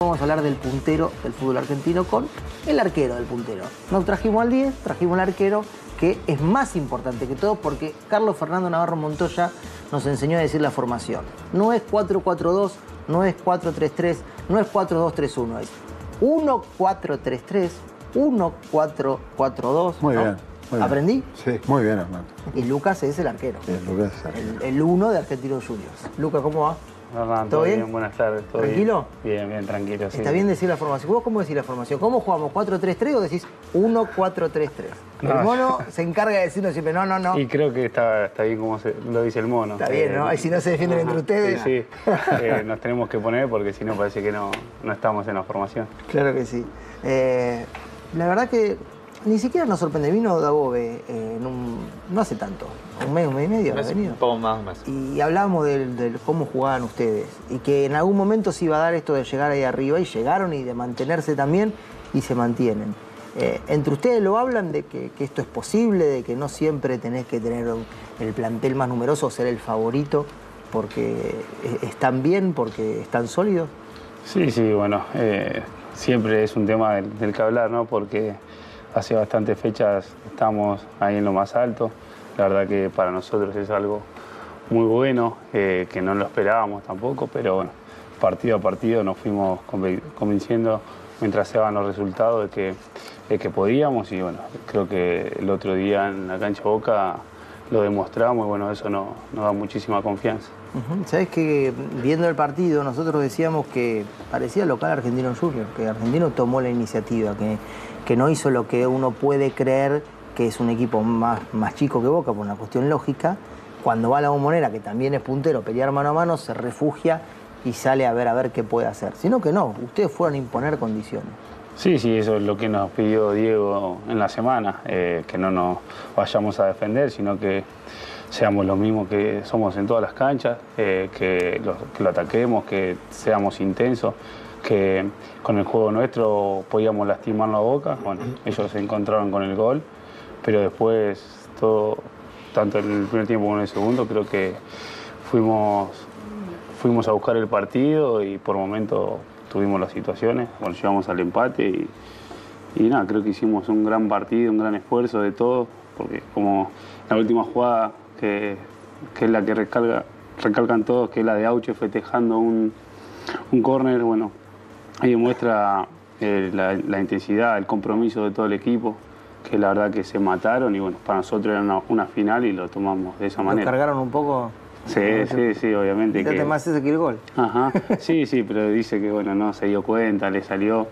Vamos a hablar del puntero del fútbol argentino con el arquero del puntero. No trajimos al 10, trajimos al arquero, que es más importante que todo porque Carlos Fernando Navarro Montoya nos enseñó a decir la formación. No es 4-4-2, no es 4-3-3, no es 4-2-3-1, es 1-4-3-3, 1-4-4-2. Muy ¿no? bien. Muy bien. ¿Aprendí? Sí, muy bien, Hernando. Y Lucas es el arquero. Lucas. El 1 de Argentinos Juniors. Lucas, ¿cómo va? Hernán, ¿Todo bien? Buenas tardes. ¿Todo ¿Tranquilo? Bien, bien, tranquilo. Sí. ¿Está bien decir la formación? ¿Vos cómo decís la formación? ¿Cómo jugamos? ¿4-3-3 o decís 1-4-3-3? El mono se encarga de decirnos siempre no. Y creo que está bien como lo dice el mono. Está bien, ¿no? Y si no se defienden entre ustedes. Sí. Nos tenemos que poner porque si no parece que no estamos en la formación. Claro que sí. La verdad que ni siquiera nos sorprende. Vino Dabove no hace tanto, un mes y medio. Un poco más. Y hablábamos de cómo jugaban ustedes. Y que en algún momento se iba a dar esto de llegar ahí arriba. Y llegaron, y de mantenerse también. Y se mantienen. Entre ustedes lo hablan de que esto es posible, de que no siempre tenés que tener el plantel más numeroso o ser el favorito porque están bien, porque están sólidos. Sí, bueno, siempre es un tema del que hablar, ¿no? Porque hace bastantes fechas estamos ahí en lo más alto. La verdad que para nosotros es algo muy bueno, que no lo esperábamos tampoco, pero bueno, partido a partido nos fuimos convenciendo mientras se daban los resultados de que podíamos, y bueno, creo que el otro día en la cancha Boca lo demostramos y bueno, eso nos da muchísima confianza. ¿Sabés que viendo el partido nosotros decíamos que parecía local Argentinos Juniors, que Argentino tomó la iniciativa, que no hizo lo que uno puede creer que es un equipo más chico que Boca por una cuestión lógica? Cuando va a la Bombonera, que también es puntero, pelear mano a mano, se refugia y sale a ver qué puede hacer. Sino que no, ustedes fueron a imponer condiciones. Sí, eso es lo que nos pidió Diego en la semana, que no nos vayamos a defender, sino que seamos los mismos que somos en todas las canchas, que lo ataquemos, que seamos intensos, que con el juego nuestro podíamos lastimarlo a Boca. Bueno, ellos se encontraron con el gol, pero después todo, tanto en el primer tiempo como en el segundo, creo que fuimos a buscar el partido y por momentos tuvimos las situaciones, bueno, llegamos al empate y nada, creo que hicimos un gran partido, un gran esfuerzo de todo, porque como la última jugada, que es la que recalcan todos, que es la de Auche festejando un córner, bueno, ahí demuestra la intensidad, el compromiso de todo el equipo, que la verdad que se mataron y bueno, para nosotros era una final y lo tomamos de esa manera. ¿Lo cargaron un poco? Sí, obviamente. Fíjate más ese que el gol. Ajá, sí, pero dice que bueno, no se dio cuenta, le salió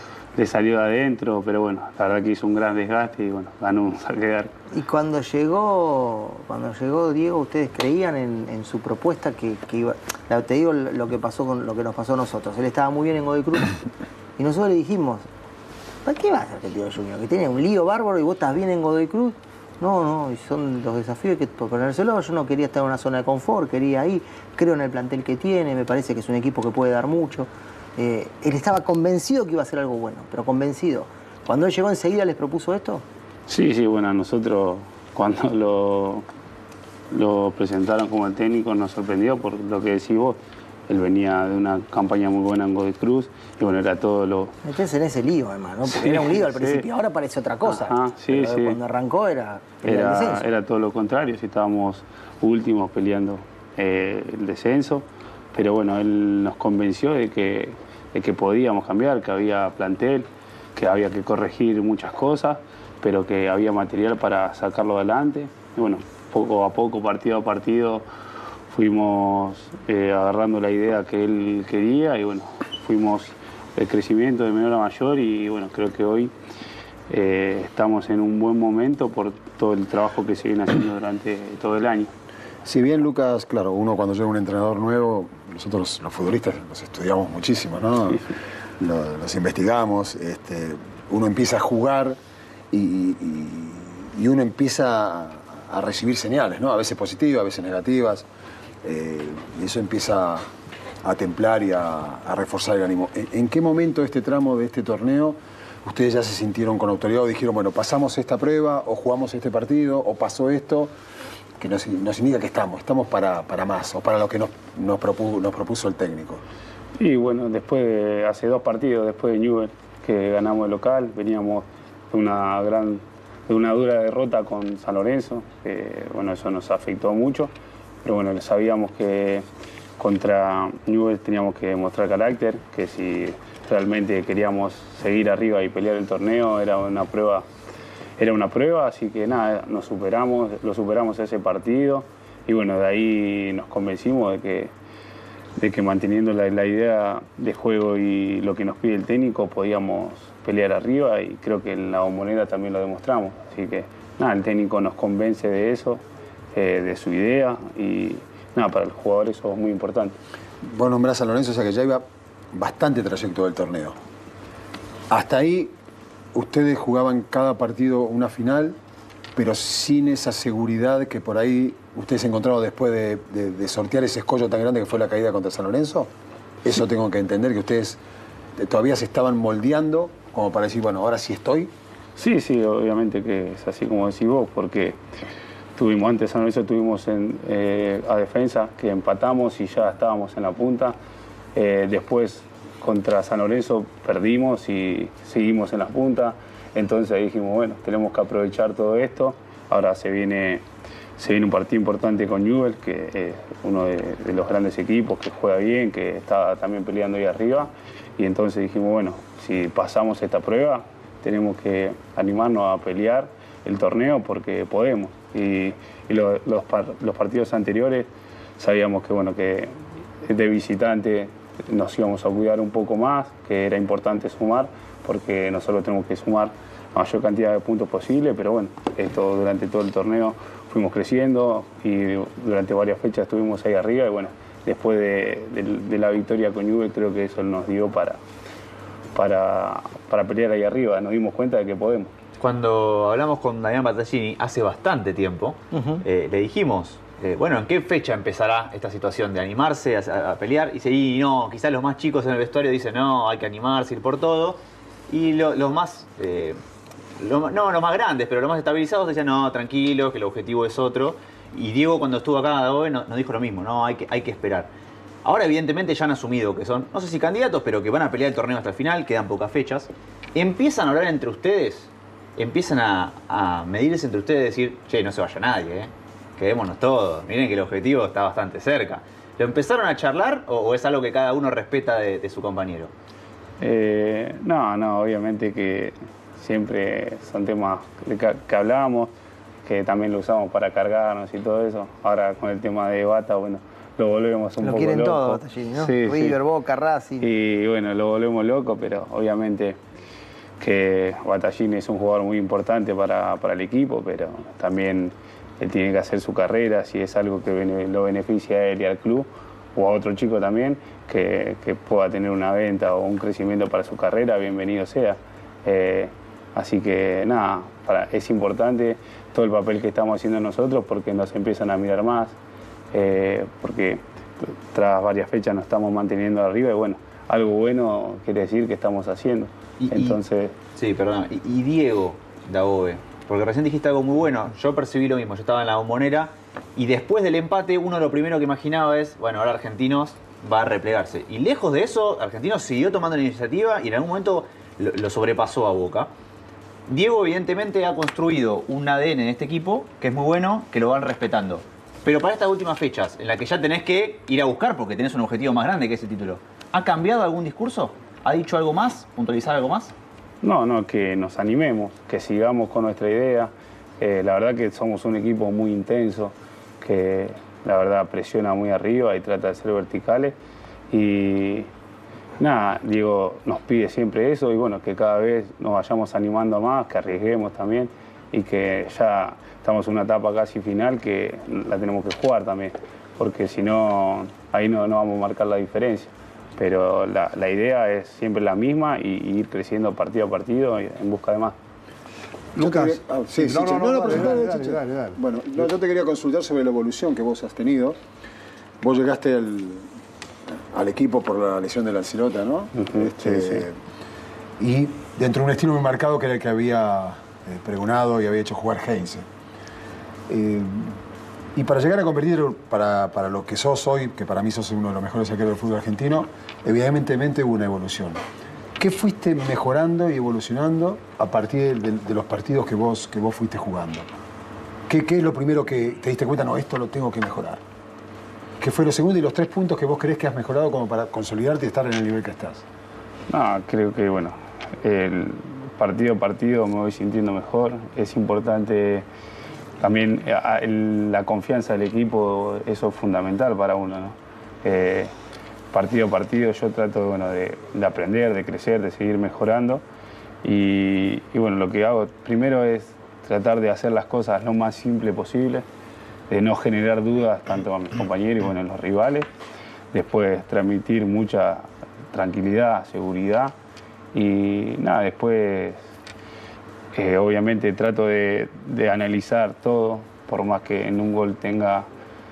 de adentro, pero bueno, la verdad que hizo un gran desgaste y bueno, ganó un saque de arco. Y cuando llegó Diego, ¿ustedes creían en su propuesta que iba? Te digo lo que pasó con lo que nos pasó a nosotros. Él estaba muy bien en Godoy Cruz y nosotros le dijimos, ¿para qué va a ser Argentino Juniors? Que tiene un lío bárbaro y vos estás bien en Godoy Cruz. No, y son los desafíos que ponérselo. Yo no quería estar en una zona de confort, quería ir, creo en el plantel que tiene, me parece que es un equipo que puede dar mucho. Él estaba convencido que iba a ser algo bueno, pero convencido. Cuando él llegó enseguida, ¿les propuso esto? Sí, bueno, a nosotros cuando lo presentaron como el técnico nos sorprendió por lo que decís vos. Él venía de una campaña muy buena en Godoy Cruz y bueno, era todo lo... Meterse en ese lío, además, ¿no? Porque era un lío al principio, ahora parece otra cosa. Ajá, sí. Cuando arrancó era el descenso. Era todo lo contrario, si estábamos últimos peleando el descenso, pero bueno, él nos convenció de que podíamos cambiar, que había plantel, que había que corregir muchas cosas, pero que había material para sacarlo adelante. Y bueno, poco a poco, partido a partido, fuimos agarrando la idea que él quería y bueno, fuimos el crecimiento de menor a mayor y bueno, creo que hoy estamos en un buen momento por todo el trabajo que se viene haciendo durante todo el año. Si bien, Lucas, claro, uno cuando llega un entrenador nuevo, nosotros los futbolistas los estudiamos muchísimo, ¿no? Sí. Los investigamos, uno empieza a jugar y uno empieza a recibir señales, ¿no? A veces positivas, a veces negativas. Y eso empieza a templar y a reforzar el ánimo. ¿En qué momento de este tramo de este torneo ustedes ya se sintieron con autoridad o dijeron, bueno, pasamos esta prueba o jugamos este partido o pasó esto, que nos indica que estamos para más o para lo que nos propuso el técnico? Y bueno, hace 2 partidos después de Newell's que ganamos el local, veníamos de una dura derrota con San Lorenzo, bueno, eso nos afectó mucho, pero bueno, sabíamos que contra Newell's teníamos que mostrar carácter, que si realmente queríamos seguir arriba y pelear el torneo era una prueba, así que nada, lo superamos ese partido y bueno, de ahí nos convencimos de que manteniendo la idea de juego y lo que nos pide el técnico podíamos pelear arriba y creo que en la Bombonera también lo demostramos. Así que nada, el técnico nos convence de eso, de su idea y nada, para el jugador eso es muy importante. Vos nombrás a San Lorenzo, o sea que ya iba bastante trayecto del torneo. Hasta ahí ustedes jugaban cada partido una final, pero sin esa seguridad que por ahí ustedes encontraron después de sortear ese escollo tan grande que fue la caída contra San Lorenzo. Eso tengo que entender, que ustedes todavía se estaban moldeando como para decir, bueno, ahora sí estoy. Sí, obviamente que es así como decís vos, porque antes de San Lorenzo tuvimos a defensa, que empatamos y ya estábamos en la punta. Después contra San Lorenzo perdimos y seguimos en las puntas. Entonces dijimos, bueno, tenemos que aprovechar todo esto. Ahora se viene un partido importante con Newell's, que es uno de los grandes equipos, que juega bien, que está también peleando ahí arriba. Y entonces dijimos, bueno, si pasamos esta prueba, tenemos que animarnos a pelear el torneo porque podemos. Y los partidos anteriores sabíamos que, bueno, que de visitante nos íbamos a cuidar un poco más, que era importante sumar, porque nosotros tenemos que sumar la mayor cantidad de puntos posible, pero bueno, durante todo el torneo fuimos creciendo y durante varias fechas estuvimos ahí arriba y bueno, después de la victoria con Newell's creo que eso nos dio para pelear ahí arriba, nos dimos cuenta de que podemos. Cuando hablamos con Damián Battaglini hace bastante tiempo, le dijimos, bueno, ¿en qué fecha empezará esta situación de animarse a pelear? Y dice, y no, quizás los más chicos en el vestuario dicen, no, hay que animarse, ir por todo. Y los más, no los más grandes, pero los más estabilizados decían, no, tranquilo, que el objetivo es otro. Y Diego cuando estuvo acá hoy nos dijo lo mismo, no, hay que esperar. Ahora evidentemente ya han asumido que son, no sé si candidatos, pero que van a pelear el torneo hasta el final, quedan pocas fechas. Empiezan a hablar entre ustedes, empiezan a medirse entre ustedes y decir, che, no se vaya nadie, quedémonos todos, miren que el objetivo está bastante cerca. ¿Lo empezaron a charlar o es algo que cada uno respeta de su compañero? No, obviamente que siempre son temas que hablamos, que también lo usamos para cargarnos y todo eso. Ahora con el tema de Bata, bueno, lo volvemos un poco loco. Lo quieren todo, Battaglini, ¿no? Sí, River, Boca, Racing. Y bueno, lo volvemos loco, pero obviamente que Battaglini es un jugador muy importante para el equipo, pero también él tiene que hacer su carrera, si es algo que lo beneficia a él y al club, o a otro chico también, que pueda tener una venta o un crecimiento para su carrera, bienvenido sea. Así que nada, es importante todo el papel que estamos haciendo nosotros porque nos empiezan a mirar más, porque tras varias fechas nos estamos manteniendo arriba y bueno, algo bueno quiere decir que estamos haciendo. Entonces... Sí, perdón. Y Diego Dabove, porque recién dijiste algo muy bueno, yo percibí lo mismo, yo estaba en la Bombonera y después del empate uno lo primero que imaginaba es, bueno, ahora Argentinos va a replegarse. Y lejos de eso, Argentinos siguió tomando la iniciativa y en algún momento lo sobrepasó a Boca. Diego evidentemente ha construido un ADN en este equipo que es muy bueno, que lo van respetando. Pero para estas últimas fechas, en las que ya tenés que ir a buscar porque tenés un objetivo más grande que ese título, ¿ha cambiado algún discurso? ¿Ha dicho algo más? ¿Puntualizar algo más? No, que nos animemos, que sigamos con nuestra idea. La verdad que somos un equipo muy intenso, que la verdad presiona muy arriba y trata de ser verticales. Y nada, Diego nos pide siempre eso y bueno, que cada vez nos vayamos animando más, que arriesguemos también y que ya estamos en una etapa casi final que la tenemos que jugar también, porque si no, ahí no vamos a marcar la diferencia. Pero la idea es siempre la misma y ir creciendo partido a partido en busca de más. Lucas, Dale. Bueno, yo te quería consultar sobre la evolución que vos has tenido. Vos llegaste al equipo por la lesión de la Lancilota, ¿no? Sí. Y dentro de un estilo muy marcado que era el que había pregonado y había hecho jugar Heinze. Y para llegar a competir para lo que sos hoy, que para mí sos uno de los mejores arqueros del fútbol argentino, evidentemente hubo una evolución. ¿Qué fuiste mejorando y evolucionando a partir de los partidos que vos fuiste jugando? ¿Qué es lo primero que te diste cuenta? No, esto lo tengo que mejorar. ¿Qué fue lo segundo y los 3 puntos que vos creés que has mejorado como para consolidarte y estar en el nivel que estás? No, creo que, bueno, el partido a partido me voy sintiendo mejor. Es importante también la confianza del equipo, eso es fundamental para uno, ¿no? Partido a partido yo trato, bueno, de aprender, de crecer, de seguir mejorando. Y bueno, lo que hago primero es tratar de hacer las cosas lo más simple posible, de no generar dudas tanto a mis compañeros y bueno, a los rivales. Después transmitir mucha tranquilidad, seguridad y nada, después obviamente trato de analizar todo, por más que en un gol tenga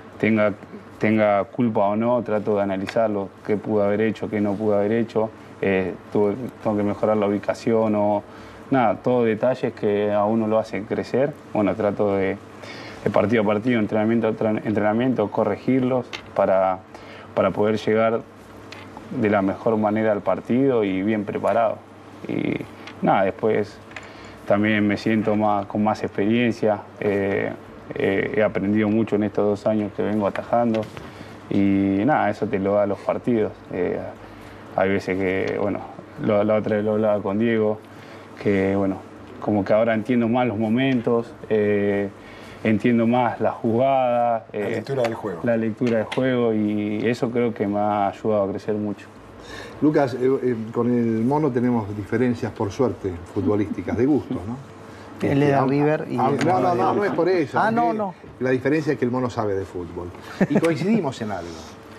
culpa o no, trato de analizarlo, qué pude haber hecho, qué no pude haber hecho, tengo que mejorar la ubicación o nada, todos detalles que a uno lo hacen crecer. Bueno, trato de partido a partido, entrenamiento a entrenamiento, corregirlos para poder llegar de la mejor manera al partido y bien preparado. Y nada, después también me siento con más experiencia. He aprendido mucho en estos 2 años que vengo atajando y nada, eso te lo da los partidos. Hay veces que, bueno, la otra vez lo hablaba con Diego, que bueno, como que ahora entiendo más los momentos, entiendo más la jugada. La lectura del juego. La lectura del juego y eso creo que me ha ayudado a crecer mucho. Lucas, con el Mono tenemos diferencias, por suerte, futbolísticas, de gusto, ¿no? Él le da River y... No es por eso. Ah, no. La diferencia es que el Mono sabe de fútbol. Y coincidimos en algo.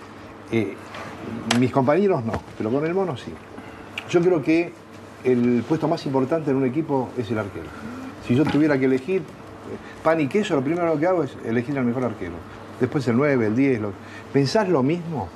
Mis compañeros no, pero con el Mono sí. Yo creo que el puesto más importante en un equipo es el arquero. Si yo tuviera que elegir pan y queso, lo primero que hago es elegir al mejor arquero. Después el 9, el 10. ¿Pensás lo mismo?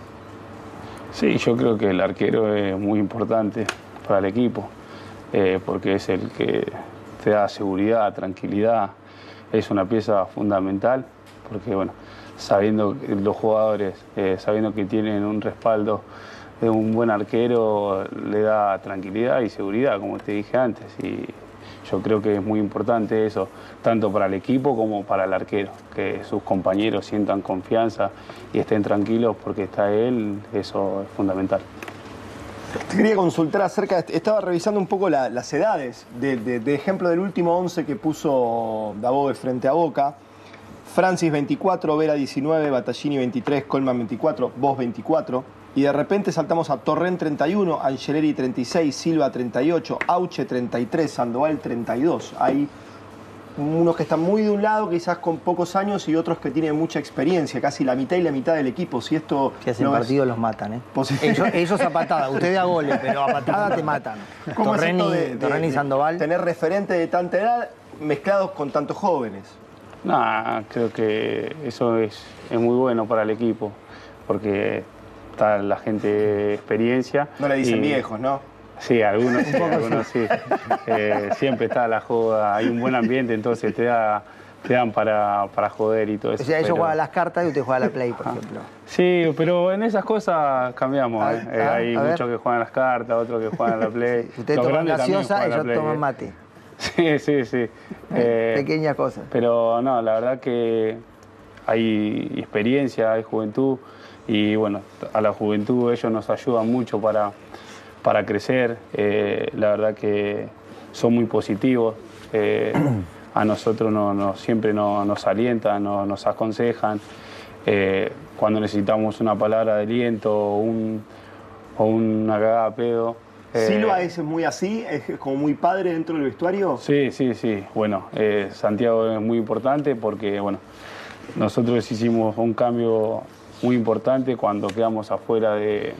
Sí, yo creo que el arquero es muy importante para el equipo, porque es el que te da seguridad, tranquilidad, es una pieza fundamental, porque bueno, sabiendo que los jugadores, sabiendo que tienen un respaldo de un buen arquero, le da tranquilidad y seguridad, como te dije antes, y yo creo que es muy importante eso, tanto para el equipo como para el arquero, que sus compañeros sientan confianza y estén tranquilos porque está él, eso es fundamental. Te quería consultar acerca, estaba revisando un poco las edades, de ejemplo del último 11 que puso Dabove frente a Boca. Francis 24, Vera 19, Battaglini 23, Colman 24, vos 24. Y de repente saltamos a Torrent 31, Angeleri 36, Silva 38, Auche 33, Sandoval 32. Hay unos que están muy de un lado, quizás con pocos años, y otros que tienen mucha experiencia, casi la mitad y la mitad del equipo. Si esto que hacen no partidos los matan, ¿eh? Ellos a patada, ustedes a goles, pero a patada te matan. ¿Cómo es esto Torrent y Sandoval. Tener referentes de tanta edad mezclados con tantos jóvenes? No, creo que eso es muy bueno para el equipo, porque está la gente de experiencia. No le dicen viejos, ¿no? Sí, algunos sí. Siempre está la joda, hay un buen ambiente, entonces te dan para joder y todo eso. O sea, ellos juegan las cartas y usted juega la Play, por ejemplo. Sí, pero en esas cosas cambiamos. Hay muchos que juegan las cartas, otros que juegan la Play. Ustedes toman gaseosa, ellos toman mate. Sí. Pequeñas cosas. Pero no, la verdad que hay experiencia, hay juventud y bueno, a la juventud ellos nos ayudan mucho para crecer. La verdad que son muy positivos. A nosotros siempre nos alientan, nos aconsejan. Cuando necesitamos una palabra de aliento o una cagada a pedo. ¿Silva es muy así? ¿Es como muy padre dentro del vestuario? Sí. Bueno, Santiago es muy importante porque, bueno, nosotros hicimos un cambio muy importante cuando quedamos afuera de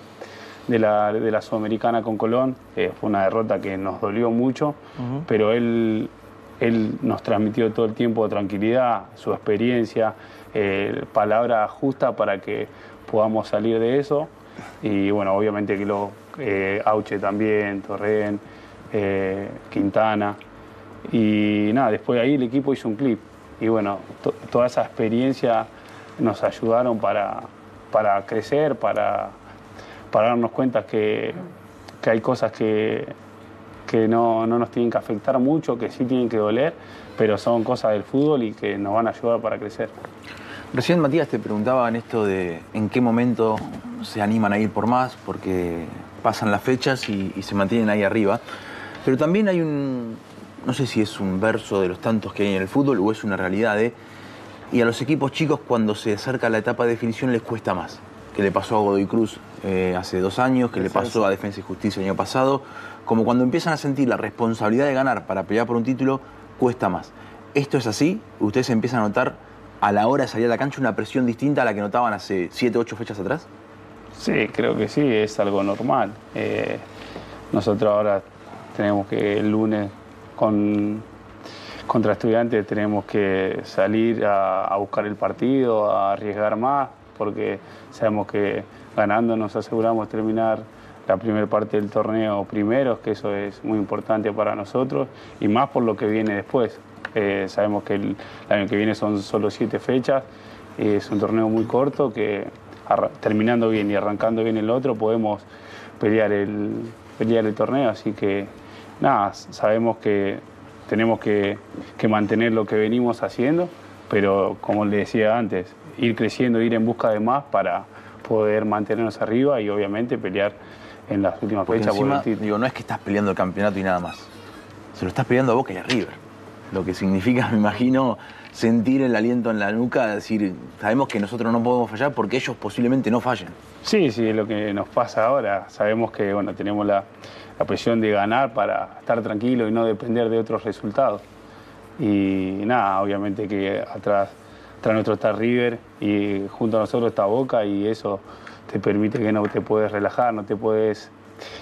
la Sudamericana con Colón. Fue una derrota que nos dolió mucho, pero él nos transmitió todo el tiempo tranquilidad, su experiencia, palabra justa para que podamos salir de eso. Y bueno, obviamente que Auche también, Torrent, Quintana. Y nada, después de ahí el equipo hizo un clip. Y bueno, toda esa experiencia nos ayudaron para crecer, para darnos cuenta que hay cosas que no nos tienen que afectar mucho, que sí tienen que doler, pero son cosas del fútbol y que nos van a ayudar para crecer. Recién Matías te preguntaba en esto de en qué momento se animan a ir por más, porque pasan las fechas y se mantienen ahí arriba. Pero también hay no sé si es un verso de los tantos que hay en el fútbol o es una realidad y a los equipos chicos cuando se acerca la etapa de definición les cuesta más. Que le pasó a Godoy Cruz hace 2 años, que le pasó a Defensa y Justicia el año pasado. Como cuando empiezan a sentir la responsabilidad de ganar para pelear por un título, cuesta más. ¿Esto es así? ¿Ustedes empiezan a notar a la hora de salir a la cancha una presión distinta a la que notaban hace 7, 8 fechas atrás? Sí, creo que sí, es algo normal. Nosotros ahora tenemos que el lunes contra Estudiantes tenemos que salir a buscar el partido, a arriesgar más, porque sabemos que ganando nos aseguramos terminar la primera parte del torneo primeros, que eso es muy importante para nosotros, y más por lo que viene después. Sabemos que el año que viene son solo 7 fechas, es un torneo muy corto que terminando bien y arrancando bien el otro podemos pelear el torneo, así que nada, sabemos que tenemos que mantener lo que venimos haciendo, pero como le decía antes, ir creciendo, ir en busca de más para poder mantenernos arriba y obviamente pelear en las últimas fechas por el título. Digo, no es que estás peleando el campeonato y nada más. Se lo estás peleando a Boca y a River. Lo que significa, me imagino, sentir el aliento en la nuca, decir, sabemos que nosotros no podemos fallar porque ellos posiblemente no fallen. Sí, es lo que nos pasa ahora. Sabemos que bueno, tenemos la presión de ganar para estar tranquilo y no depender de otros resultados. Y nada, obviamente que atrás nuestro está River y junto a nosotros está Boca y eso te permite que no te puedes relajar, no te puedes...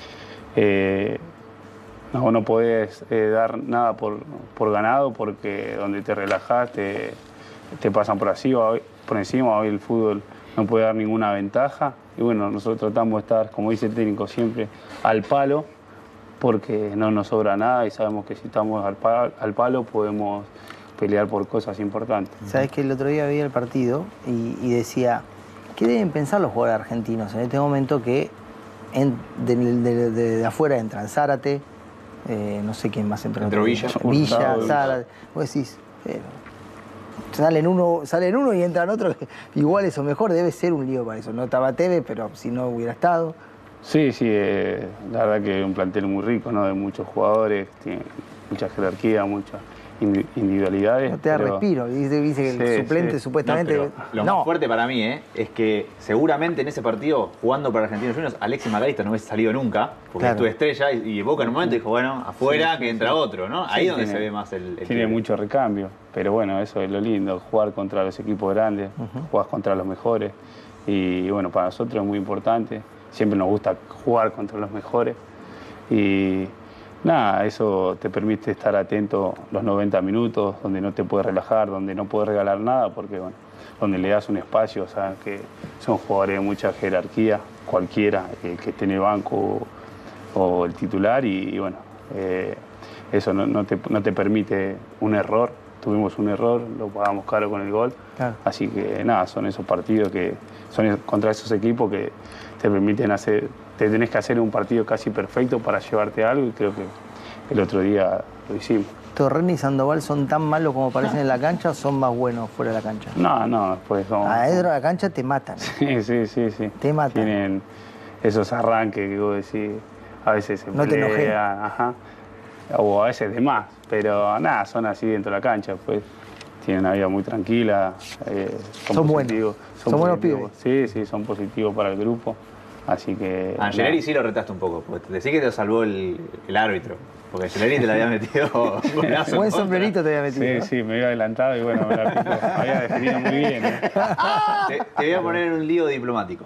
no puedes dar nada por ganado porque donde te relajas te pasan por encima. Hoy el fútbol no puede dar ninguna ventaja y bueno, nosotros tratamos de estar, como dice el técnico, siempre al palo porque no nos sobra nada y sabemos que si estamos al palo podemos pelear por cosas importantes. Sabes que el otro día vi el partido y decía, ¿qué deben pensar los jugadores argentinos en este momento que de afuera entran Zárate, no sé quién más entró. Entró Villa. Zárate. Vos decís, salen uno y entran otros iguales o mejor, debe ser un lío para eso. No estaba Tevez, pero si no hubiera estado. Sí, la verdad que es un plantel muy rico, ¿no? De muchos jugadores, tiene mucha jerarquía, muchas individualidades. No te da respiro, dice que el suplente supuestamente... Lo más fuerte para mí es que seguramente en ese partido, jugando para Argentinos Juniors, Alexis McAllister no hubiese salido nunca, porque es tu estrella, y Boca en un momento dijo, bueno, afuera que entra otro, ¿no? Ahí es donde se ve más el tiene mucho recambio, pero bueno, eso es lo lindo, jugar contra los equipos grandes, jugar contra los mejores, y bueno, para nosotros es muy importante, siempre nos gusta jugar contra los mejores, y... nada, eso te permite estar atento los 90 minutos, donde no te puedes relajar, donde no puedes regalar nada, porque bueno, donde le das un espacio, sabes que son jugadores de mucha jerarquía, cualquiera, que esté en el banco o el titular, y bueno, eso no te permite un error. Tuvimos un error, lo pagamos caro con el gol, claro. Así que nada, son esos partidos que son contra esos equipos que te permiten te tenés que hacer un partido casi perfecto para llevarte algo y creo que el otro día lo hicimos. ¿Torren y Sandoval son tan malos como parecen en la cancha o son más buenos fuera de la cancha? No, después son... Adentro de la cancha te matan. Sí. Te matan. Tienen esos arranques que vos decís, a veces se pelean, ajá, o a veces de más, pero nada, son así dentro de la cancha, pues tienen una vida muy tranquila, son buenos. Son buenos pibes. Sí, son positivos para el grupo. Así que... Angeleri sí lo retaste un poco, porque decís que te salvó el árbitro, porque Angeleri te la había metido... Buen sombrerito te había metido. Sí, me había adelantado y bueno, me la había definido muy bien. Te voy a poner en un lío diplomático.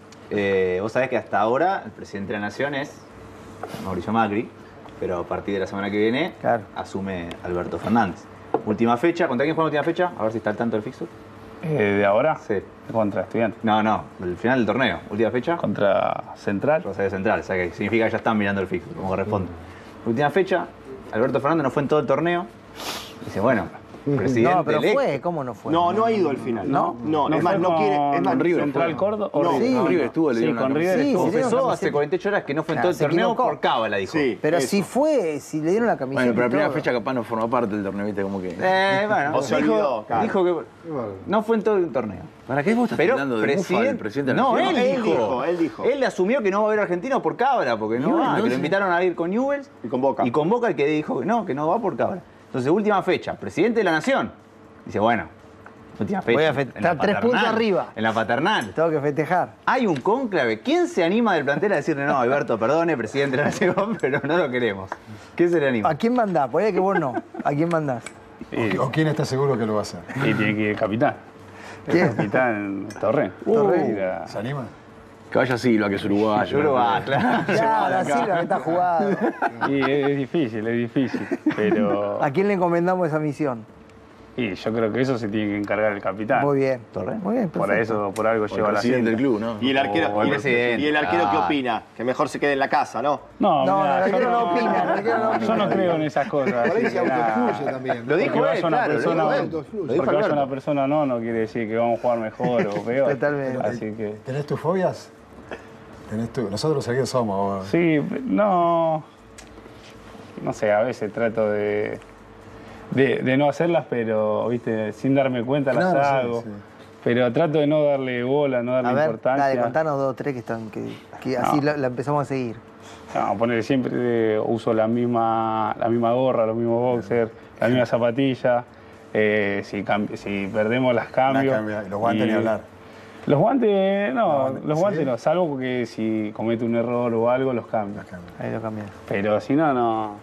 Vos sabés que hasta ahora el presidente de la Nación es Mauricio Macri, pero a partir de la semana que viene asume Alberto Fernández. Última fecha, ¿contra quién fue la última fecha? A ver si está al tanto del fixture. ¿De ahora? Sí. Contra Estudiantes. No, el final del torneo. Última fecha. Contra Central. Rosario Central, o sea que significa que ya están mirando el fixture, como corresponde. Última fecha, Alberto Fernández no fue en todo el torneo. Dice, bueno, presidente No, pero electo. fue, ¿cómo no fue? No ha ido al final. ¿No? No, ¿No es más, fue no quiere. Es más, con River Central fue. Córdoba? No, Con River estuvo, le Sí, dieron con una River camiseta. estuvo. Sí, se dieron Confesó camiseta. hace 48 horas que no fue en todo el se torneo equivocó. por cábala, dijo. Sí. Pero eso. si fue, si le dieron la camiseta. Bueno, pero la y primera todo. fecha capaz no formó parte del torneo, viste, como que... Bueno, O se olvidó, claro. dijo que no fue en todo el torneo. ¿Para qué vos estás Pero hablando de Mufa, el presidente de la no, Nación? él Él dijo. Él asumió que no va a haber argentino por cabra, porque no Newell's, va, que entonces. lo invitaron a ir con Newell's Y con Boca. y con Boca el que dijo que no va por cabra. Entonces, última fecha, presidente de la Nación. Dice, bueno, última fecha. Voy a en la estar 3 puntos paternal, arriba. En la paternal. Tengo que festejar. Hay un cónclave. ¿Quién se anima del plantel a decirle, no, Alberto, perdone, presidente de la Nación, pero no lo queremos? ¿Quién se le anima? ¿A quién mandás? Puede que vos no. ¿A quién mandás? ¿O quién está seguro que lo va a hacer? Y tiene que ir el capitán. ¿Quién? El capitán Torren. Mira, ¿Se anima? Que vaya Silva, que es uruguayo. Uruguay, claro. Ya, la Silva que está jugado. y es difícil, pero... ¿A quién le encomendamos esa misión? Y yo creo que eso se tiene que encargar el capitán. Muy bien. Torre. Muy bien, Por perfecto. eso, por algo O el lleva la presidente del cinta. club, ¿no? Y el arquero, O el y el arquero ¿qué Ah. opina? Que mejor se quede en la casa, ¿no? No, No, mirá, el yo arquero no opina, el arquero no Yo no opina. creo en esas cosas. Por ahí así se que nada. autoexcluye también. Lo Porque dijo vaya él, una claro. persona, Lo dijo Alberto. porque vaya Alberto. una persona no quiere decir que vamos a jugar mejor o peor. Totalmente. Así que... ¿Tenés tus fobias? Nosotros los arqueros somos. Sí, no sé, a veces trato de no hacerlas, pero, viste, sin darme cuenta las Claro, sí, hago. sí. Pero trato de no darle bola, no darle A ver, importancia. dale, contanos 2 o 3 que están, que así No. la empezamos a seguir. No, poner siempre uso la misma gorra, los mismos boxers, la misma zapatilla. Si perdemos las cambio. cambia, y los guantes ni hablar. Los guantes, no, los guantes ¿sí? no, salvo que si comete un error o algo, los cambio. Ahí lo cambié. Pero si no, no.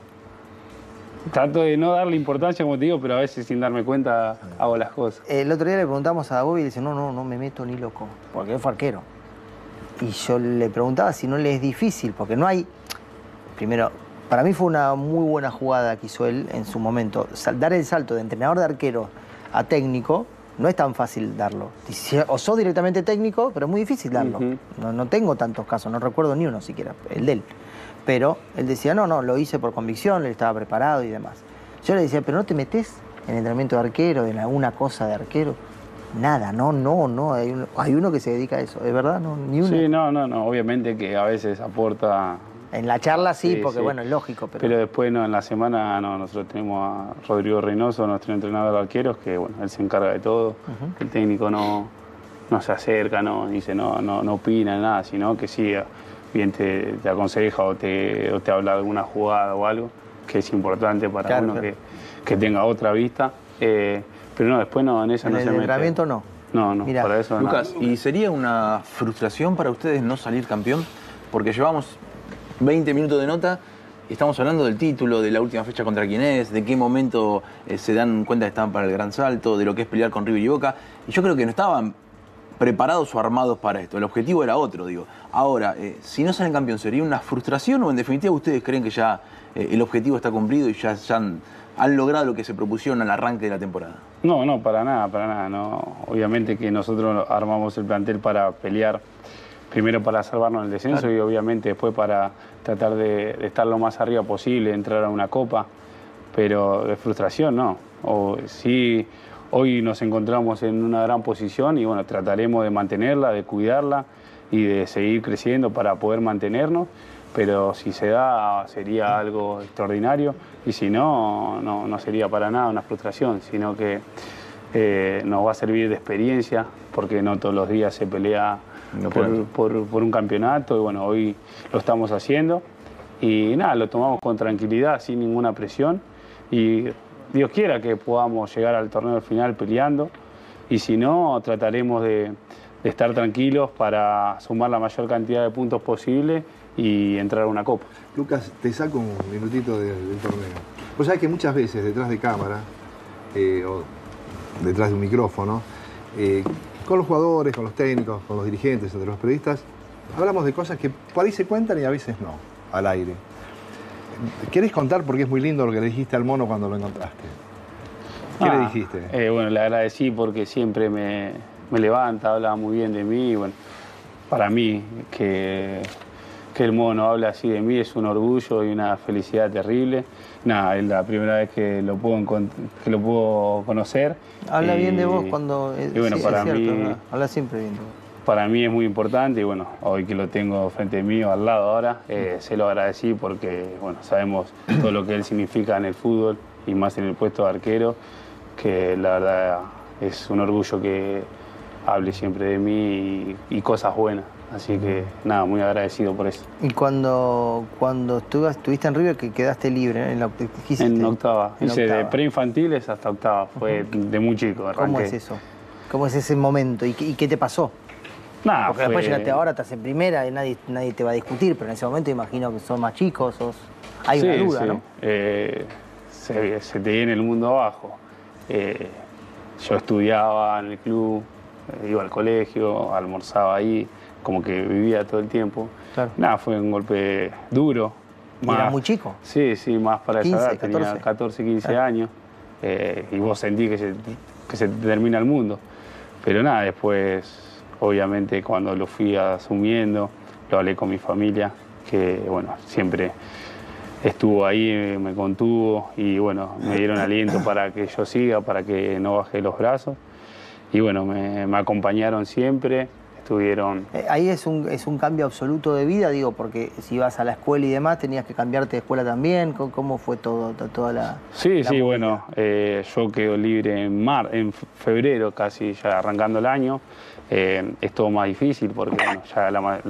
Trato de no darle importancia, como te digo, pero a veces sin darme cuenta hago las cosas. El otro día le preguntamos a Bobby y le dice, no me meto ni loco, porque él fue arquero. Y yo le preguntaba si no le es difícil, porque no hay... Primero, para mí fue una muy buena jugada que hizo él en su momento. Dar el salto de entrenador de arquero a técnico no es tan fácil darlo. O sos directamente técnico, pero es muy difícil darlo. Ujú. No tengo tantos casos, no recuerdo ni uno siquiera, el de él. Pero él decía, no, lo hice por convicción, él estaba preparado y demás. Yo le decía, pero no te metés en entrenamiento de arquero, en alguna cosa de arquero. Nada, no. Hay uno que se dedica a eso, ¿es verdad? No, ni uno. Sí, no. Obviamente que a veces aporta. En la charla sí, Sí, porque sí. bueno, es lógico. Pero después no, en la semana no, nosotros tenemos a Rodrigo Reynoso, nuestro entrenador de arqueros, que bueno, él se encarga de todo. El técnico no se acerca, no dice, no opina, nada, sino que sí, bien te aconseja o te habla de alguna jugada o algo, que es importante para Claro, uno claro. que tenga otra vista. Pero no, después no, en eso en no el se mete. entrenamiento no. No, Mirá, para eso Lucas, ¿y sería una frustración para ustedes no salir campeón? Porque llevamos 20 minutos de nota y estamos hablando del título, de la última fecha contra quién es, de qué momento se dan cuenta que estaban para el gran salto, de lo que es pelear con River y Boca. Y yo creo que no estaban preparados o armados para esto. El objetivo era otro, digo. Ahora, si no salen campeón, ¿sería una frustración o en definitiva ustedes creen que ya el objetivo está cumplido y ya han logrado lo que se propusieron al arranque de la temporada? No, para nada, no. Obviamente que nosotros armamos el plantel para pelear, primero para salvarnos del descenso y obviamente después para tratar de estar lo más arriba posible, entrar a una copa, pero de frustración no. Sí, hoy nos encontramos en una gran posición y bueno, trataremos de mantenerla, de cuidarla y de seguir creciendo para poder mantenernos, pero si se da sería algo extraordinario y si no, no sería para nada una frustración, sino que nos va a servir de experiencia porque no todos los días se pelea por un campeonato y bueno, hoy lo estamos haciendo y nada, lo tomamos con tranquilidad, sin ninguna presión y Dios quiera que podamos llegar al torneo final peleando y si no, trataremos de estar tranquilos para sumar la mayor cantidad de puntos posible y entrar a una copa. Lucas, te saco un minutito del torneo. Vos sabés que muchas veces detrás de cámara o detrás de un micrófono, con los jugadores, con los técnicos, con los dirigentes, entre los periodistas, hablamos de cosas que por ahí se cuentan y a veces no, al aire. ¿Querés contar? Porque es muy lindo lo que le dijiste al mono cuando lo encontraste. ¿Qué le dijiste? Bueno, le agradecí porque siempre me levanta, habla muy bien de mí. Y bueno, para mí, que que el mono hable así de mí es un orgullo y una felicidad terrible. Nada, es la primera vez que lo puedo conocer. Habla bien de vos cuando... y bueno, sí, para es cierto, mí, ¿verdad? Habla siempre bien de vos. para mí es muy importante y bueno, hoy que lo tengo frente mío, al lado ahora, se lo agradecí porque bueno, sabemos todo lo que él significa en el fútbol y más en el puesto de arquero, que la verdad es un orgullo que hable siempre de mí y cosas buenas. Así que nada, muy agradecido por eso. Y cuando estuviste en River, que quedaste libre, ¿no? ¿Qué hiciste? En octava. En Hice de octava. preinfantiles hasta octava. Fue de muy chico. Arranqué. ¿Cómo es eso? ¿Cómo es ese momento? ¿Y qué te pasó? Nada, Porque después llegaste ahora, estás en primera y nadie te va a discutir, pero en ese momento imagino que sos más chicos, hay una duda, sí. ¿no? Se te viene el mundo abajo. Yo estudiaba en el club, iba al colegio, almorzaba ahí, como que vivía todo el tiempo. Claro. Nada, fue un golpe duro. ¿Y eras muy chico? Sí, más para 15, esa edad, 14. tenía 14, 15 años. Y vos sentís que se te termina el mundo. Pero nada, después, obviamente, cuando lo fui asumiendo, lo hablé con mi familia, que bueno, siempre estuvo ahí, me contuvo y bueno, me dieron aliento para que yo siga, para que no baje los brazos. Y bueno, me acompañaron siempre, estuvieron... Ahí es un cambio absoluto de vida, digo, porque si ibas a la escuela y demás, tenías que cambiarte de escuela también. ¿Cómo fue toda la Sí, la movida? bueno, yo quedo libre en febrero, casi ya arrancando el año. Es todo más difícil porque bueno, ya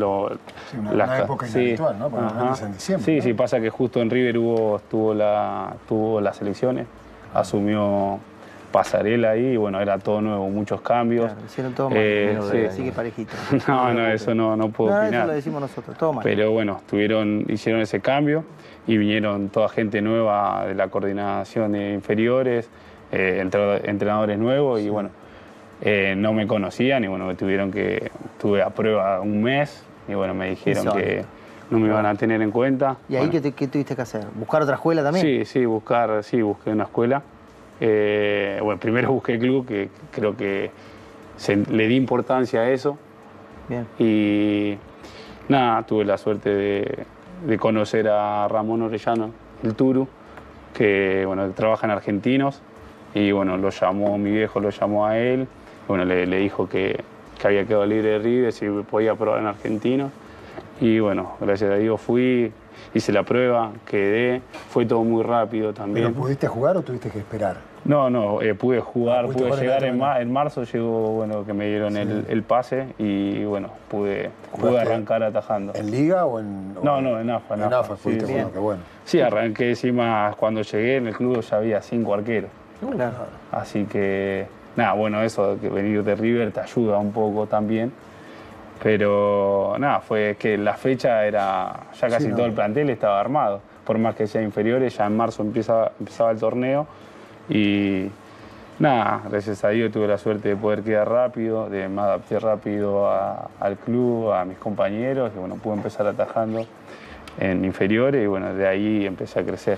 una época inhabitual, ¿no? Porque normalmente es en diciembre, Sí, ¿no? sí, pasa que justo en River tuvo las elecciones, asumió Pasarela ahí y bueno, era todo nuevo, muchos cambios. Claro, hicieron todo mal, sí. así que parejito. No, eso no puedo No, opinar. eso lo decimos nosotros, todo mal. Pero bueno, hicieron ese cambio y vinieron toda gente nueva de la coordinación de inferiores, entrenadores nuevos y bueno, no me conocían y bueno, tuve a prueba un mes y bueno, me dijeron que no me iban a tener en cuenta. ¿Y ahí Bueno, qué tuviste que hacer? ¿Buscar otra escuela también? Sí, busqué una escuela. Bueno, primero busqué el club, que creo que le di importancia a eso. Bien. Y nada, tuve la suerte de conocer a Ramón Orellano, el Turu, que bueno, trabaja en Argentinos. Y bueno, mi viejo lo llamó a él. Bueno, le dijo que había quedado libre de River, si podía probar en Argentinos. Y bueno, gracias a Dios fui, hice la prueba, quedé. Fue todo muy rápido también. ¿Pero pudiste jugar o tuviste que esperar? No, pude jugar, ¿pudiste pude jugar llegar en en marzo, llegó, bueno, que me dieron el pase y bueno, pude ¿Jugaste arrancar atajando. ¿En Liga o en...? No, en AFA. En AFA fuiste, sí, bueno, qué bueno. Sí, arranqué encima, cuando llegué en el club ya había 5 arqueros. Claro. Así que, nada, bueno, eso, que venir de River te ayuda un poco también. Pero nada, fue que la fecha era, ya casi todo el plantel estaba armado. Por más que sea inferiores, ya en marzo empezaba el torneo. Y nada, gracias a Dios tuve la suerte de poder quedar rápido, me adapté rápido al club, a mis compañeros. Y bueno, pude empezar atajando en inferiores y bueno, de ahí empecé a crecer.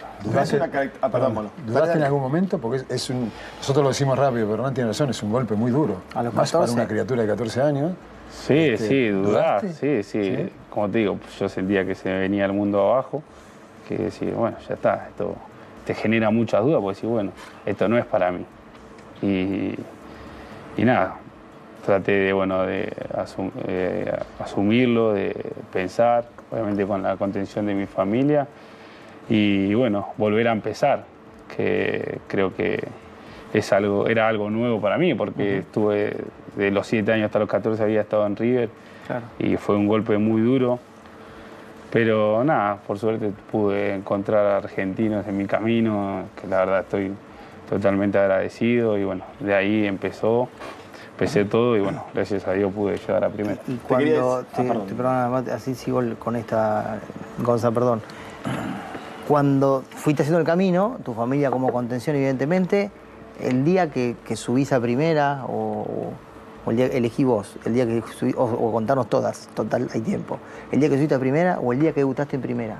¿Dudaste en algún momento? Porque nosotros lo decimos rápido, pero Hernán tiene razón, es un golpe muy duro. A los Más para 14. una criatura de 14 años. Sí, dudás, ¿dudaste? sí. Como te digo, yo sentía que se me venía el mundo abajo, que decía, bueno, ya está, esto te genera muchas dudas, porque decís, bueno, esto no es para mí. Y nada, traté de asumirlo, de pensar, obviamente con la contención de mi familia, y bueno, volver a empezar, que creo que era algo nuevo para mí, porque estuve de los 7 años hasta los 14 había estado en River, Claro. y fue un golpe muy duro. Pero nada, por suerte pude encontrar a argentinos en mi camino, que la verdad estoy totalmente agradecido y bueno, de ahí empecé todo y bueno, gracias a Dios pude llegar a primera. Y cuando, perdona, así sigo con esta, Gonza, perdón. Cuando fuiste haciendo el camino, tu familia como contención evidentemente, el día que subís a primera o el día elegí vos, el día que subí, o contarnos todas, total hay tiempo, el día que subiste a primera o el día que debutaste en primera.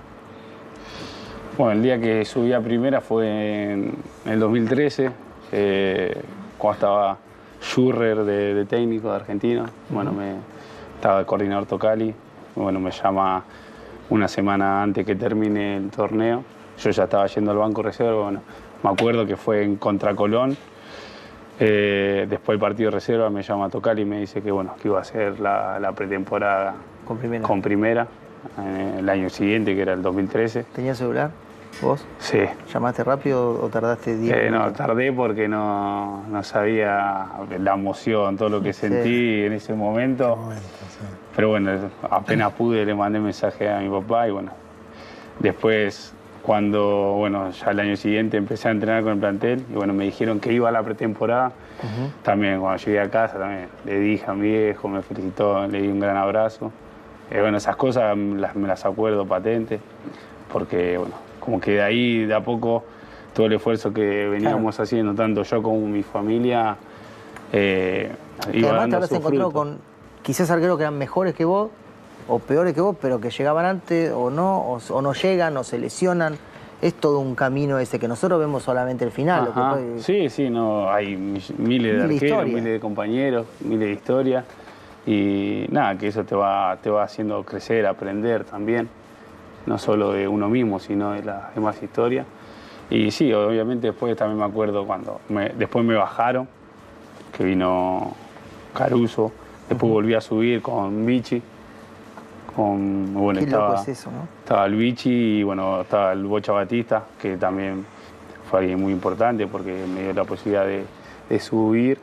Bueno, el día que subí a primera fue en el 2013, cuando estaba Schurrer de técnico de Argentina. Bueno, estaba el coordinador Tocali, bueno, me llama una semana antes que termine el torneo. Yo ya estaba yendo al banco reserva, bueno, me acuerdo que fue en contra Colón. Después del partido de reserva me llama a tocar y me dice que, bueno, que iba a ser la pretemporada con primera el año siguiente, que era el 2013. ¿Tenías celular vos? Sí. ¿Llamaste rápido o tardaste 10 No, minutos? tardé porque no sabía la emoción, todo lo que sentí en ese momento. Pero bueno, apenas pude le mandé mensaje a mi papá y bueno, después cuando, bueno, ya el año siguiente empecé a entrenar con el plantel y bueno, me dijeron que iba a la pretemporada. También cuando llegué a casa también le dije a mi viejo, me felicitó, le di un gran abrazo. Bueno, esas cosas me las acuerdo patente, porque bueno, como que de ahí de a poco todo el esfuerzo que veníamos haciendo, tanto yo como mi familia, iba Además te dando habrás su encontrado fruto. con quizás arqueros que eran mejores que vos o peores que vos, pero que llegaban antes o no, o no llegan o se lesionan. Es todo un camino ese que nosotros vemos solamente el final. Lo que Ajá. puede- Sí, no, hay miles de Mil arqueros, historias. miles de compañeros, miles de historias. Y nada, que eso te va haciendo crecer, aprender también. No solo de uno mismo, sino de las demás historias. Y sí, obviamente después también me acuerdo cuando después me bajaron, que vino Caruso. Después volví a subir con Vichy. Bueno, Qué loco es eso, ¿no? estaba el Vichy y bueno, estaba el Bocha Batista, que también fue alguien muy importante porque me dio la posibilidad de subir.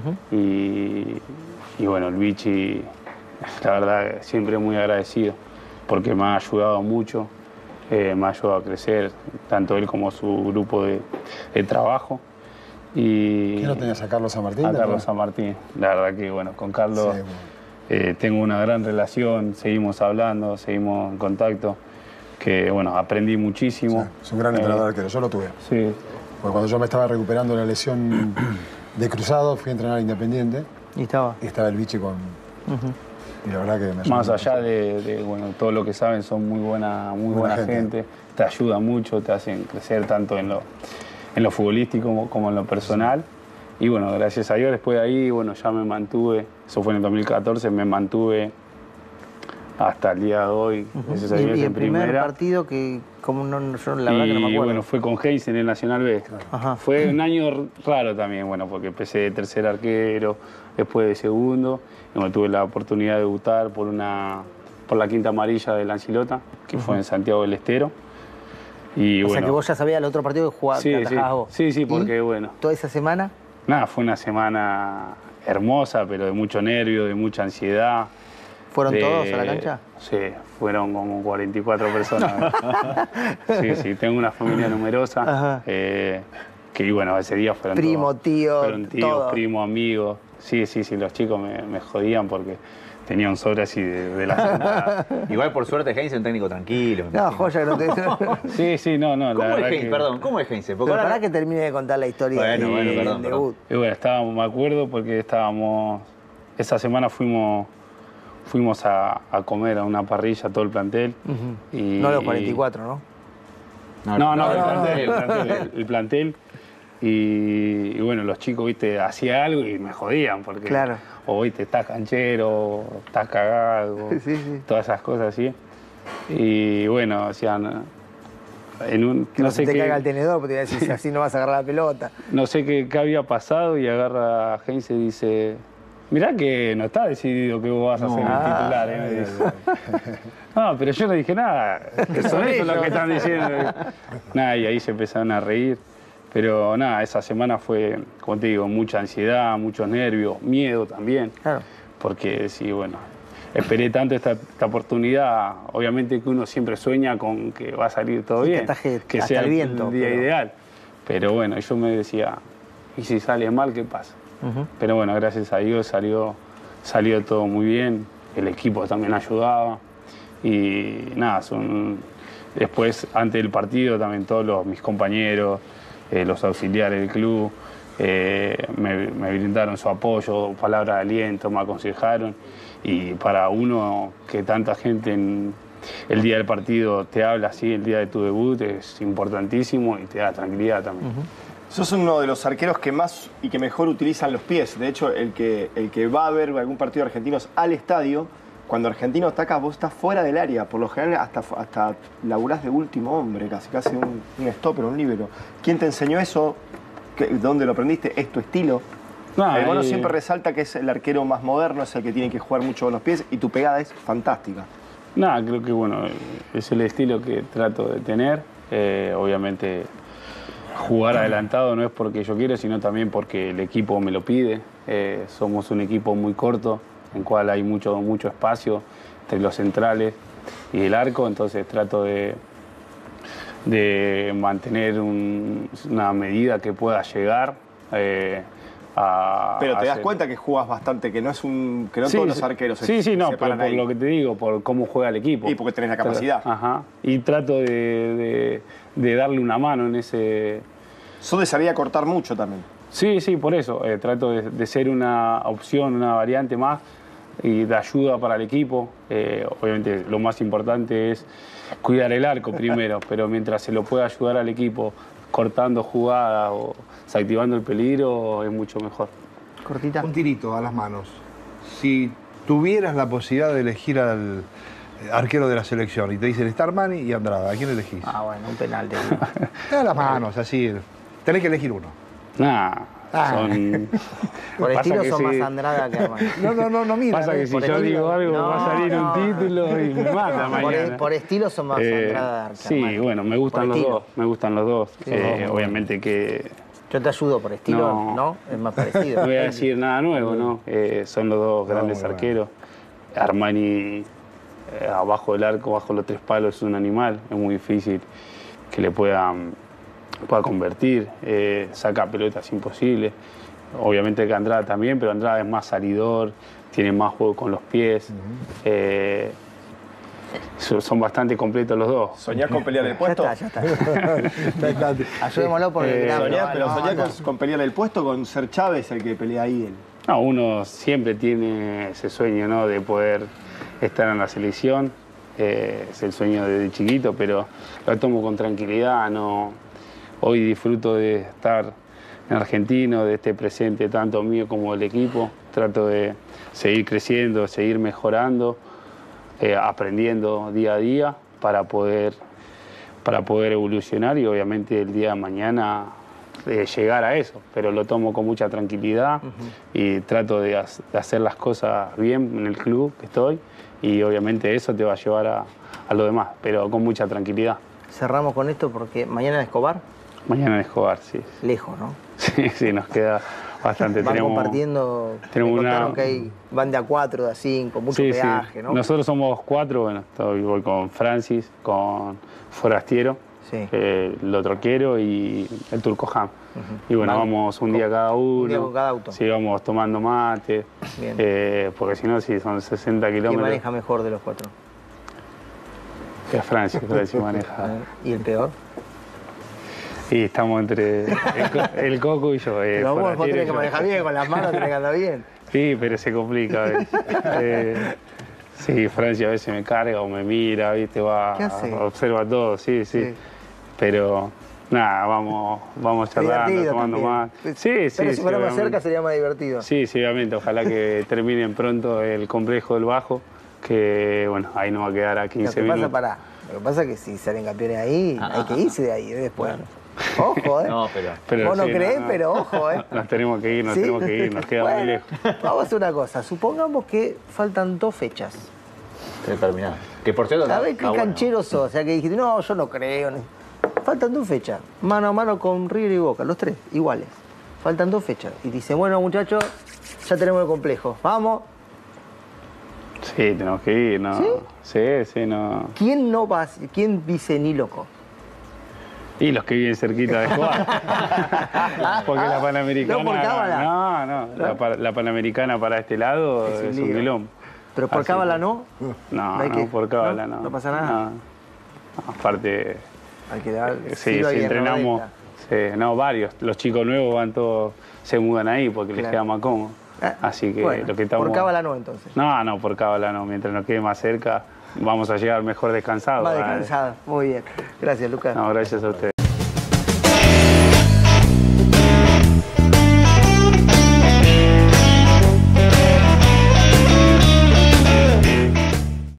Y bueno, el Vichy, la verdad, siempre muy agradecido porque me ha ayudado mucho, me ha ayudado a crecer, tanto él como su grupo de trabajo. Y ¿Quién lo tenías a Carlos San Martín? a Carlos San Martín. La verdad que bueno, con Carlos tengo una gran relación, seguimos hablando, seguimos en contacto, que bueno, aprendí muchísimo. Sí, es un gran entrenador arquero, yo lo tuve. Sí. Porque cuando yo me estaba recuperando la lesión de cruzado, fui a entrenar a Independiente Y estaba. y estaba el Vichy con... Y la verdad que me ayudó Más allá mucho. de bueno, todo lo que saben, son muy buena gente, te ayudan mucho, te hacen crecer tanto en lo futbolístico como en lo personal. Y bueno, gracias a Dios, después de ahí, bueno, ya me mantuve, eso fue en el 2014, me mantuve hasta el día de hoy, gracias a Dios, Y el en primer primera. partido que, como no, yo la verdad que no me Y acuerdo. bueno, fue con Heinz en el Nacional B. Ajá. Fue un año raro también, bueno, porque empecé de tercer arquero, después de segundo, y bueno, tuve la oportunidad de debutar por la quinta amarilla de Lancilota, que fue en Santiago del Estero. Y O bueno, sea que vos ya sabías el otro partido que jugabas, que atajabas vos. sí, porque ¿Y bueno, toda esa semana? nada, fue una semana hermosa, pero de mucho nervio, de mucha ansiedad. ¿Fueron todos a la cancha? Sí, fueron como 44 personas. Sí, tengo una familia numerosa. Ajá. Que bueno, ese día fueron Primo, todos, tío, fueron tíos, todo. primo, amigos. Sí, los chicos me jodían porque tenía un sobre así de la sentada. Igual por suerte Heinz es un técnico tranquilo. me No, imagino. joya que no te... Sí, no, la ¿Cómo verdad es Heinz? que... Perdón, ¿cómo es Heinz? Porque Pero ahora- para que termine de contar la historia Bueno, del perdón, debut. Y bueno, me acuerdo porque esa semana fuimos a comer a una parrilla todo el plantel. Y, No los 44, ¿no? El plantel. Y bueno, los chicos, viste, hacía algo y me jodían porque Claro. o viste, estás canchero, estás cagado, Sí. todas esas cosas así. Y bueno, hacían Que no se te caiga el tenedor, porque te iba a decir, así no vas a agarrar la pelota. no sé qué había pasado y agarra a Heinz y dice, mirá que no está decidido que vos vas a ser el titular, me dice. No, pero yo no dije nada, que son ellos los que están diciendo. Nada, y ahí se empezaron a reír. Pero nada, esa semana fue, como te digo, mucha ansiedad, muchos nervios, miedo también. Claro. Porque sí, bueno, esperé tanto esta oportunidad. Obviamente que uno siempre sueña con que va a salir todo Sí, que bien, ataje que hasta sea el viento, día pero- ideal. Pero bueno, yo me decía, ¿y si sale mal, qué pasa? Pero bueno, gracias a Dios salió todo muy bien. El equipo también ayudaba. Y nada, después, antes del partido, también todos mis compañeros, los auxiliares del club, me brindaron su apoyo, palabras de aliento, me aconsejaron. Y para uno que tanta gente el día del partido te habla así, el día de tu debut, es importantísimo y te da tranquilidad también. Sos uno de los arqueros que más y que mejor utilizan los pies. De hecho, el que va a ver algún partido de argentinos al estadio cuando Argentino ataca, vos estás fuera del área. Por lo general, hasta laburás de último hombre, casi un stopper, un líbero. ¿Quién te enseñó eso? ¿Dónde lo aprendiste? ¿Es tu estilo? El Mono siempre resalta que es el arquero más moderno, es el que tiene que jugar mucho con los pies y tu pegada es fantástica. Nada, creo que bueno, es el estilo que trato de tener. Obviamente jugar adelantado no es porque yo quiero, sino también porque el equipo me lo pide. Somos un equipo muy corto, en el cual hay mucho espacio entre los centrales y el arco, entonces trato de mantener una medida que pueda llegar Pero te das cuenta que jugás bastante, que no es que no todos los arqueros no, pero por lo que te digo, por cómo juega el equipo. Y porque tenés la capacidad. Ajá. Y trato de darle una mano en ese... Sos de salir a cortar mucho también. Sí, por eso. Trato de ser una opción, una variante más y de ayuda para el equipo. Obviamente lo más importante es cuidar el arco primero, pero mientras se lo pueda ayudar al equipo cortando jugadas o desactivando el peligro, es mucho mejor. Cortita. Un tirito a las manos. Si tuvieras la posibilidad de elegir al arquero de la selección y te dicen está Armani y Andrada, ¿a quién elegís? Bueno, un penal. A las manos, así. Tenés que elegir uno. Son... Por estilo que son sí. más Andrada que Armani. No, mira. Pasa que si por yo estilo. digo algo No, va a salir un título y me mata mañana. Por estilo son más Andrada que Sí, Armani. bueno, me gustan Por los estilo. dos. Me gustan los dos. Sí, Obviamente que Yo te ayudo por estilo, ¿no? Es más parecido. no voy a decir nada nuevo, ¿no? Son los dos grandes muy arqueros. Armani abajo del arco, bajo los tres palos, es un animal. Es muy difícil que le pueda convertir. Saca pelotas imposibles. Obviamente que Andrada también, pero Andrada es más salidor, tiene más juego con los pies. Son bastante completos los dos. ¿Soñás con pelear el puesto? Ya está. Ayudémoslo por el gran. ¿Soñás con pelear el puesto, con ser Chávez el que pelea ahí? No, uno siempre tiene ese sueño, ¿no?, de poder estar en la selección. Es el sueño desde chiquito, pero lo tomo con tranquilidad. No, hoy disfruto de estar en Argentino, de este presente tanto mío como del equipo. Trato de seguir creciendo, seguir mejorando, aprendiendo día a día para poder evolucionar y obviamente el día de mañana llegar a eso. Pero lo tomo con mucha tranquilidad y trato de hacer las cosas bien en el club que estoy y obviamente eso te va a llevar a lo demás, pero con mucha tranquilidad. Cerramos con esto porque mañana en Escobar. Mañana en Escobar, sí. Lejos, ¿no? Sí, nos queda bastante. Van compartiendo, tenemos me contaron que van de A4, de A5, mucho peaje, ¿no? Nosotros somos 4, bueno, voy con Francis, con Forastiero, el otro arquero y el Turco Ham. Y bueno, vamos un día cada uno. Un día con cada auto. Sí, vamos tomando mate, porque si no, sí, son 60 kilómetros. ¿Quién maneja mejor de los 4? Es Francis maneja. ¿Y el peor? Y estamos entre el Coco y yo. Pero vos tenés que manejar bien, con las manos tenés que andar bien. Sí, pero se complica a veces. Sí, Francia a veces me carga o me mira, ¿viste? Observa todo, sí. Pero nada, vamos charlando, tomando más. Sí, pero si fuera más cerca sería más divertido. Sí, obviamente. Ojalá que terminen pronto el complejo del Bajo, que bueno, ahí nos va a quedar a 15 minutos. Lo que pasa es que si salen campeones ahí, hay que irse de ahí después. Ojo, No, pero vos no creés, pero ojo, Nos tenemos que ir, nos queda muy lejos. Vamos a hacer una cosa, supongamos que faltan 2 fechas. Terminado. Que por cierto, A ver qué canchero sos, o sea que dijiste, no, yo no creo. Faltan 2 fechas, mano a mano con River y Boca, los 3, iguales. Faltan 2 fechas. Y dice, bueno, muchachos, ya tenemos el complejo, vamos. Sí, tenemos que ir, ¿no? Sí, no. ¿Quién no va? ¿Quién dice ni loco? Y los que viven cerquita de Escobar. Porque la Panamericana... No por Cábala. No. La Panamericana para este lado es un quilombo. ¿Pero por Cábala no? No, por Cábala no. ¿No pasa nada? No, aparte... Hay que dar... Sí, si entrenamos... varios. Los chicos nuevos van todos... Se mudan ahí porque les queda más cómodo. Así que bueno, lo que estamos... por Cábala no, entonces. No, por Cábala no. Mientras nos quede más cerca, vamos a llegar mejor descansados. Más descansado. Muy bien. Gracias, Lucas. No, gracias a ustedes.